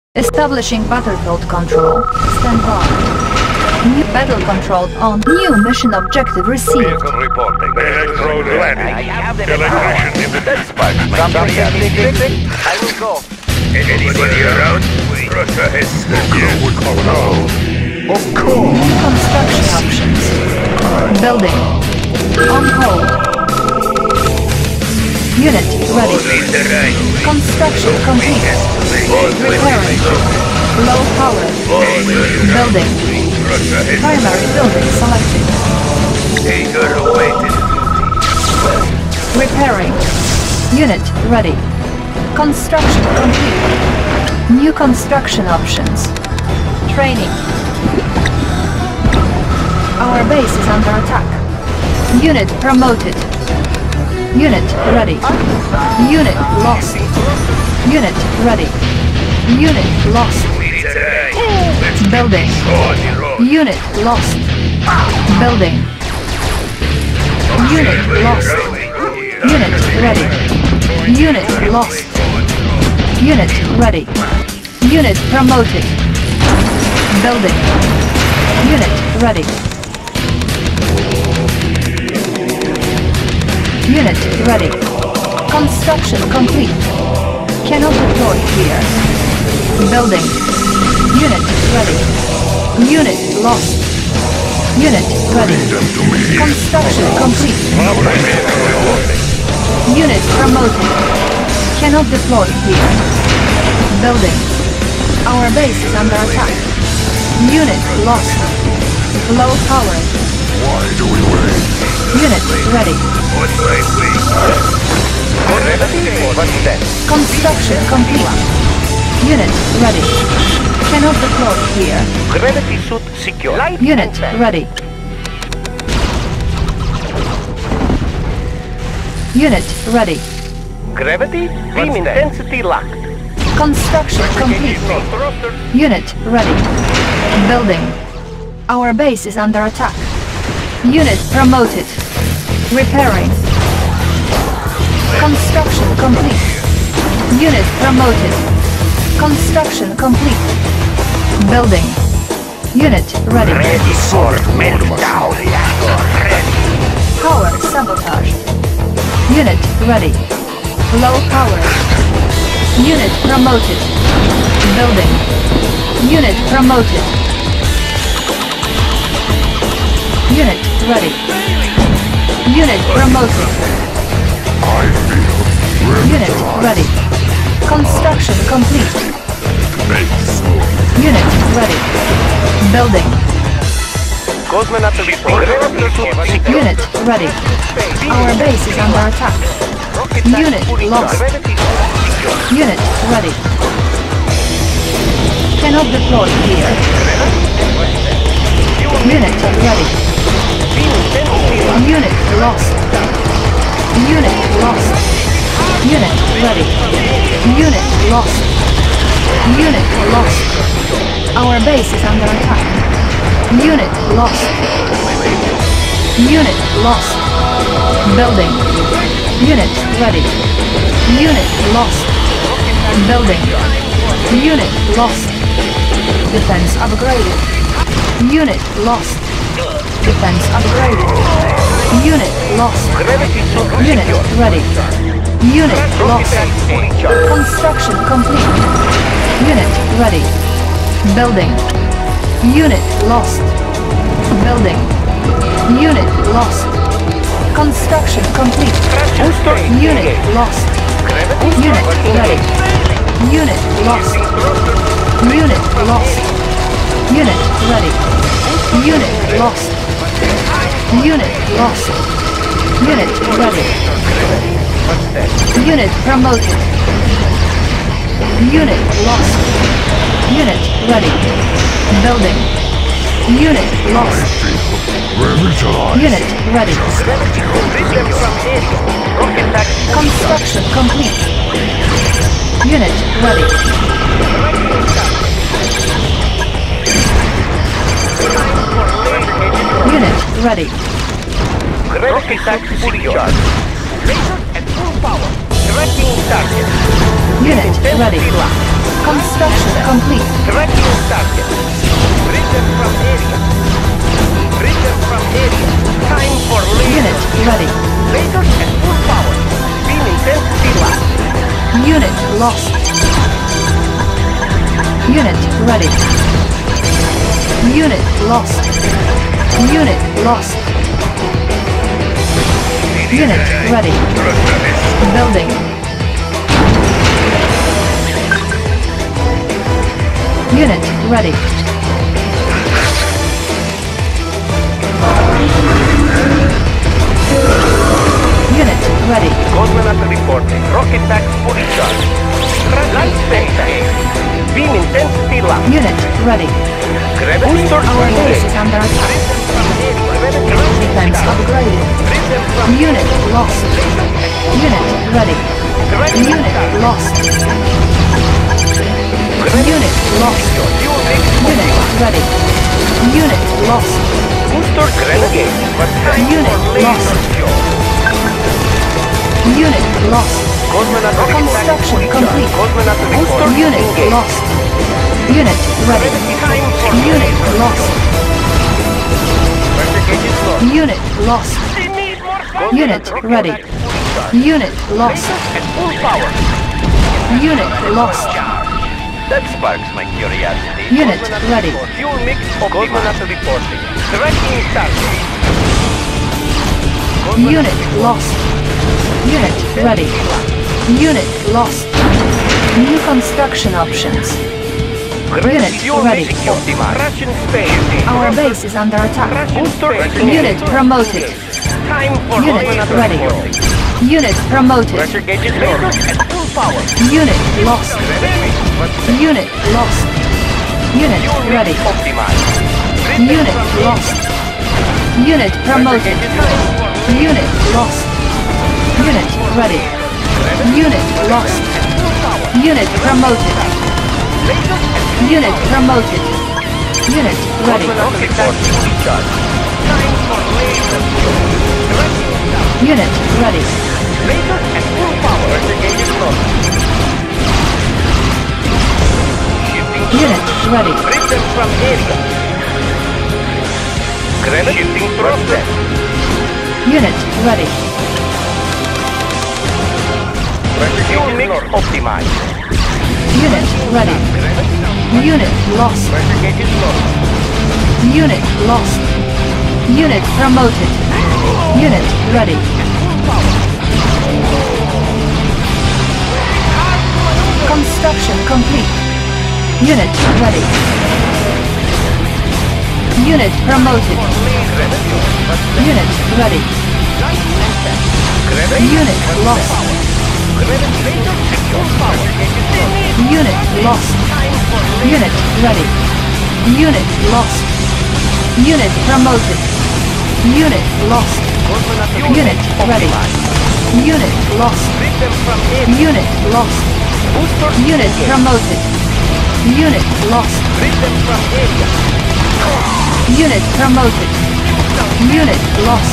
Establishing battlefield control. Stand by. New battle control on. New mission objective received. Vehicle reporting. Electrode ready. Electrician in the dispatch. Somebody I will go. Anybody around? Russia has Of course. New construction options. Building. On hold. Unit ready. Construction complete. Repairing. Low power. Building. Primary building selected. Repairing. Unit ready. Construction complete. New construction options. Training. Our base is under attack. Unit promoted. Unit ready. Unit lost. Unit ready. Unit lost. Building. Unit lost. Building. Unit lost. Unit ready. Unit lost. Unit ready. Unit promoted. Building. Unit ready. Unit ready. Construction complete. Cannot deploy here. Building. Unit ready. Unit lost. Unit ready. Construction complete. Unit promoted. Cannot deploy here. Building. Our base is under attack. Unit lost. Low power. Why do we wait? Unit ready. Construction complete. Unit ready. Cannot deploy here. Gravity suit secure. Unit ready. Unit ready. Gravity beam intensity locked. Construction complete. Unit ready. Building. Our base is under attack. Unit promoted. Repairing. Construction complete. Unit promoted. Construction complete. Building. Unit ready. Ready for meltdown. Ready. Power sabotage. Unit ready. Low power. Unit promoted. Building. Unit promoted. Unit ready. Unit promoted. I feel Unit ready. Construction complete. Unit ready. Building. Cosmonaut report. Gravity suit secure. Unit ready. Our base is under attack. Unit lost. Gravity suit secure. Unit ready. Cannot deploy here. Unit ready. Beam intensity locked. Unit lost. Unit lost. Unit ready. Unit lost. Unit lost. Our base is under attack. Unit lost. Unit lost. Building. Unit ready. Unit lost. Building. Unit lost. Defense upgraded. Unit lost. Defense upgraded. Unit lost. Gravity suit Unit secure. ready. Unit lost. Fully charged. Construction complete. Unit ready. Building. Unit lost. Building. Unit lost. Construction complete. Booster Unit lost. Unit ready. Unit lost. Unit lost. Unit ready. Unit lost. Unit lost. Unit ready. Unit promoted. Unit lost. Unit ready. Building. Unit lost. revitalized. Unit ready. System from area. Rocket taxi. Construction complete. Unit ready. Unit ready. Gravity taxi fully charged. Laser at full power. Tracking target. Unit ready. Construction complete. Tracking target. Bring them from area. Bring them from area. Time for Unit laser. ready. Lasers at full power. Beam intensity locked. Unit lost. Unit ready. Unit lost. Unit lost. Unit ready. Building. Unit ready. Unit ready. Cosmonaut reporting. Rocket pack fully charged. Light space. Beam intensity locked. Unit ready. Gravity Our base is under attack. Defense upgraded. Unit lost. Unit ready. Unit lost. Unit lost. Unit ready. Unit lost. Booster engaged. But time Unit for laser lost. show. Unit lost. Cosmonaut Construction complete. Cosmonaut booster Unit engaged. lost. Unit ready. Time for Unit lost. Pressure gauges low. Unit lost. Cosmonaut Unit rocket ready. pack fully charged. Unit lost. Lasers at full power. Unit lost. That sparks my curiosity. Unit Cosmonaut ready. report. Fuel mix Cosmonaut reporting. Tracking target. Unit lost. Unit ready. Unit lost. New construction options. Unit Fuel ready. mix optimized. Russian space. Our base is under attack. Booster Unit promoted. Time for Unit Cosmonaut ready. reporting. Unit promoted. Pressure gauges lasers at full power. Unit lost. Unit lost. Unit Fuel mix ready. optimized. Unit lost. Unit promoted. Unit lost. Unit ready. Unit lost. Unit promoted. Unit promoted. Unit ready. Rocket pack fully charged. Time for laser show. Unit ready. Lasers at full power. Pressure gauges low. Shifting Unit ready. Bring them from area. Gravity shifting process. Unit ready. Fuel mix optimized. Unit ready. Unit lost. Pressure gauges low. Unit lost. Unit promoted. Unit ready. Construction complete. Unit ready. Unit promoted. Unit ready. Unit lost. Unit lost. Unit ready. Unit lost. Unit promoted. Unit lost. Unit ready. Unit lost. Bring them from area. Unit lost. Booster Unit engaged. promoted. Unit lost. Bring them from area. Unit promoted. Unit lost.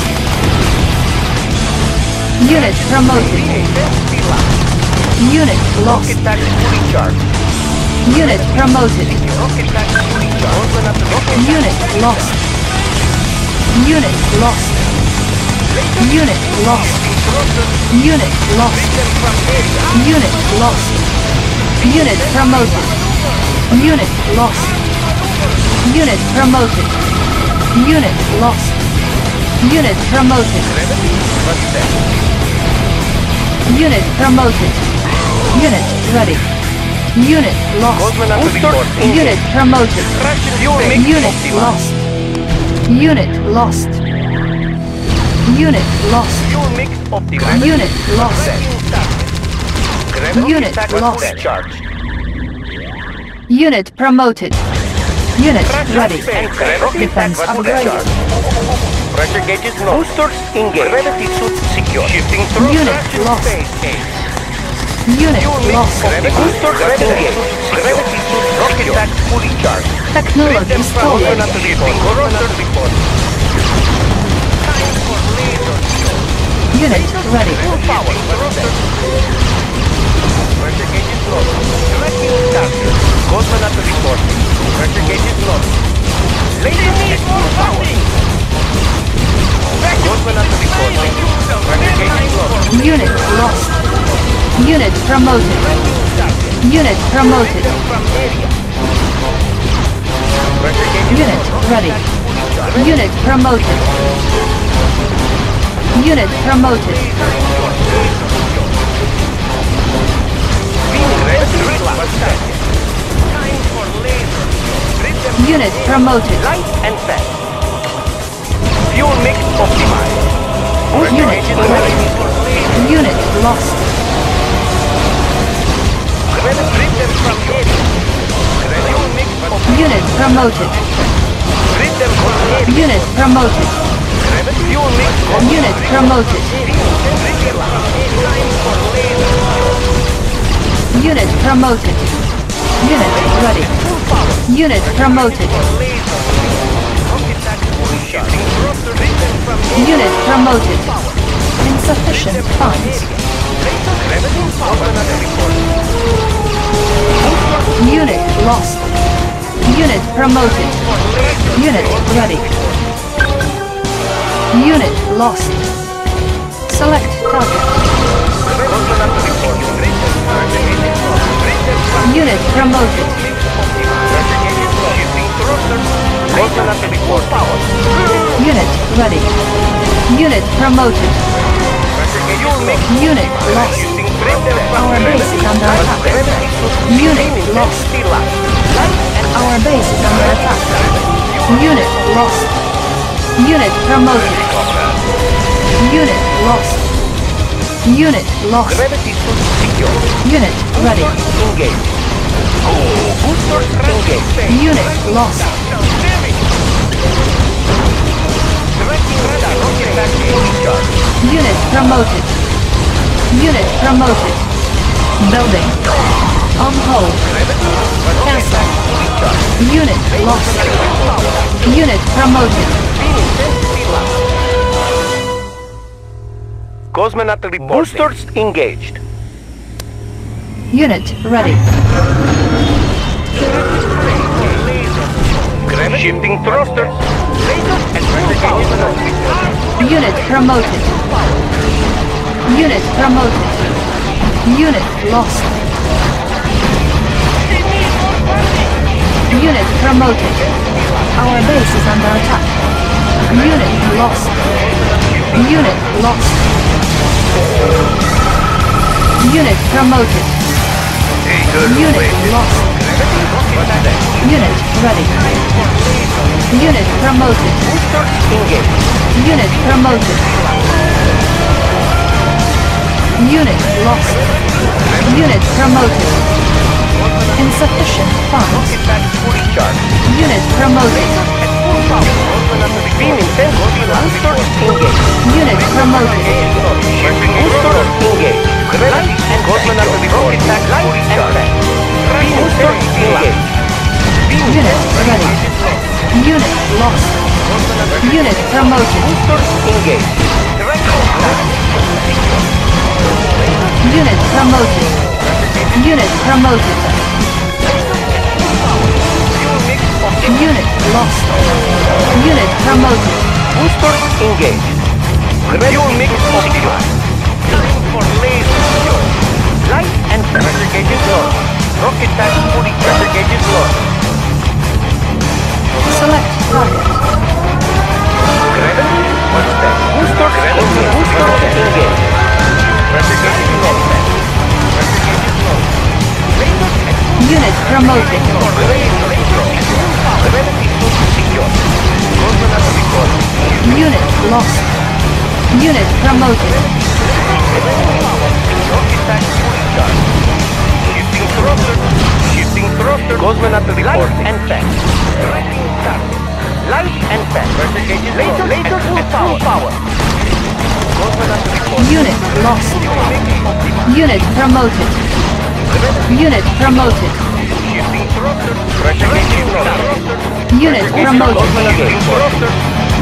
Unit promoted. Intensity locked. Unit lost. Rocket pack fully charged. Unit promoted. Rocket pack fully charged. Rocket Unit lost. Unit lost. Unit lost. Unit lost. Bring them from area. Unit lost. Unit promoted. Unit lost. Unit promoted. Unit lost. Unit promoted. Unit promoted. Unit ready. Unit lost. Cosmonaut report. Unit promoted. Russian fuel mix Unit optimized. lost. Unit lost. Unit lost. Fuel mix optimized. Unit lost. Unit lost. Charged. Unit promoted. Unit ready. Defense upgraded. Pressure gauges low. Boosters engaged. Gravity suit secure. Shifting through Unit traction lost. phase A. Unit lost. Boosters engaged. Gravity suit rocket pack fully charged. Technology stolen. Cosmonaut report. Cosmonaut report. Time for laser. Unit ready. Full power. Pressure gauge is low. Tracking target. Cosmonaut reporting. Pressure gauge is low. Laser at full power. Cosmonaut reporting. Pressure gauge is low. Unit lost. Unit promoted. Unit promoted. From area. Pressure gauge is Unit low. ready. Unit promoted. Unit promoted. Being ready to relax. Time for laser. Rhythm Unit promoted. light and fast. Fuel mix optimized. Unit ready. Unit lost. Rhythm from area. Fuel mix optimized. Unit promoted. Rhythm from area. Unit promoted. Fuel mix Unit promoted. Time for laser. Unit promoted. Unit ready. Full power. Unit promoted. Laser. Rocket attack fully shifting. Thruster rhythm from area. Unit promoted. Insufficient funds. Laser gravity power. Unit lost. Unit promoted. Unit ready. Unit lost. Select target. Unit promoted. Unit ready. Unit promoted. Unit lost. Our base is under attack. Unit lost. Our base is under attack. Unit lost. Unit promoted. Unit lost. Unit lost. Gravity suit secure. Unit ready. Engage. Booster engage. Unit lost. Tracking radar rocket back fully charged. Unit promoted. Unit promoted. Building. On hold. Cancel. Unit lost. Unit promoted. Cosmonaut reporting. Boosters engaged. Unit ready. Shifting thrusters. Lasers and pressure Unit promoted. Unit promoted. Unit lost. Unit promoted. Our base is under attack. Unit lost. Unit lost. Unit promoted. Unit lost. Unit ready. Unit promoted. Boosters engaged. Unit promoted. Unit lost. Unit promoted. Insufficient funds. Rocket back fully charged. Unit promoted. At full power. Beam intense. Boosters engaged. Unit promoted. Boosters engaged. Gravity and cosmonaut rocket back fully charged. Beam intense engaged. Unit ready. Unit lost. Unit promoted. Boosters engaged. Unit promoted. Unit promoted. Unit lost. Unit promoted. Boosters engaged. Fuel mix optimized. Time for laser. Light and pressure gauges low. Rocket tank fully pressure gauges low. Select target. Gravity. One step. Boosters engaged. Boosters engaged. Pressure gauges low. Pressure gauges low. Laser and Unit promoted. gravity suit secure. Cosmonaut record. Unit lost. Unit promoted. Rocket tank fully charged. Shifting thruster. Shifting thruster. Cosmonaut report. Light and fast. Tracking target. Light and fast. Pressure gauges laser. Laser full power. Cosmonaut report. Unit lost. Unit promoted. Unit promoted. Shifting thruster. Pressure gauges low. Unit promoted. Cosmonaut thruster.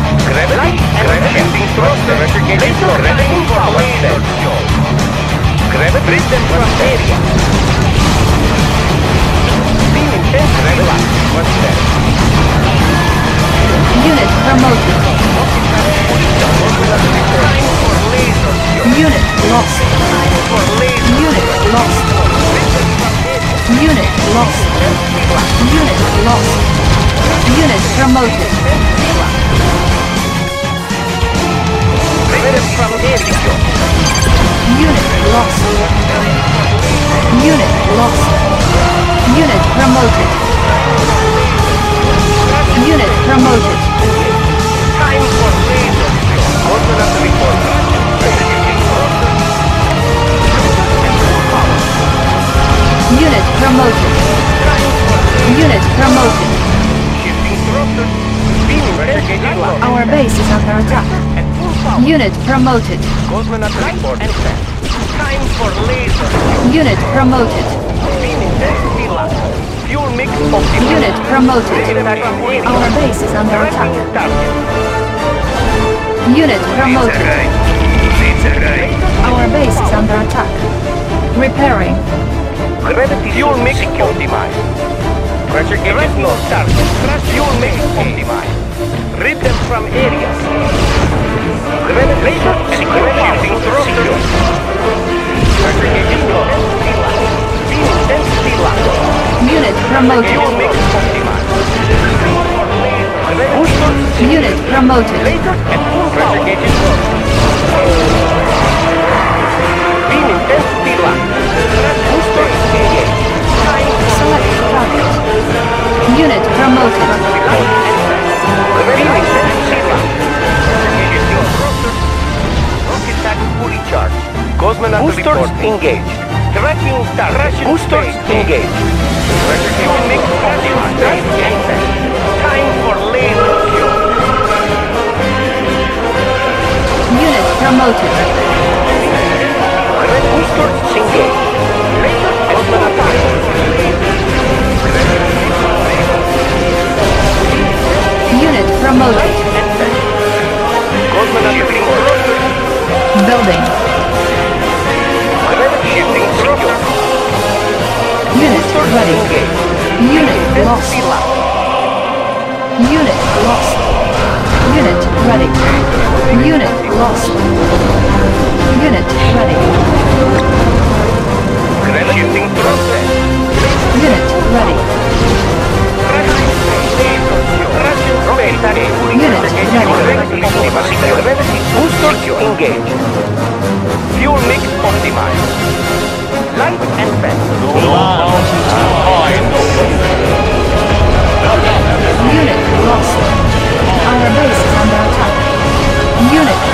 Gravity and shifting thruster. Pressure gauges low. Gravity power. Gravity. Rid them from area. Beam intense. Relax. What's that? Unit promoted. Time for laser. Unit lost. Time for laser. Unit lost. Unit lost. Unit lost. Unit promoted. Rid them from area. Unit lost. Unit lost. Unit promoted. Unit promoted. Time for laser. Open up the report. Unit promoted. Unit promoted. Shifting thruster. Beam investigating lock. Our base is under attack. At full power. Unit promoted. Cosmonaut report. And set. Time for laser. Unit promoted. Beam intensity lock. Fuel mix optimized. Unit promoted. Our Our base is under attack. target. Unit promoted. Our base is under attack. Repairing. Gravity fuel mix optimized. Pressure gauges no target. Fuel mix optimized. Rid them from areas. Gravity laser secure shifting thruster. Pressure gauges no. Beam intensity lock. Unit promoted. Fuel mix optimized. Booster Unit promoted. laser at full pressure gauges no. Beam intensity lock. Booster engaged. Time for Select target. Unit promoted. Beam intensity lock. Shifting thruster. Rocket pack fully charged. Cosmonaut boosters engaged. Tracking target. Boosters engaged. Fuel mix optimized. Time for laser fuel. Unit promoted. Boosters engaged. Laser cosmonaut target. Unit promoted. Cosmonaut shifting thruster. Building. Shifting secure. Unit ready. Engaged. Unit lost. Unit lost. Unit ready. Unit lost. Unit ready. Shifting thruster. Unit ready. Boosters engaged. Fuel mix optimized. Light and fan. Unit lost. Our base is under attack. Unit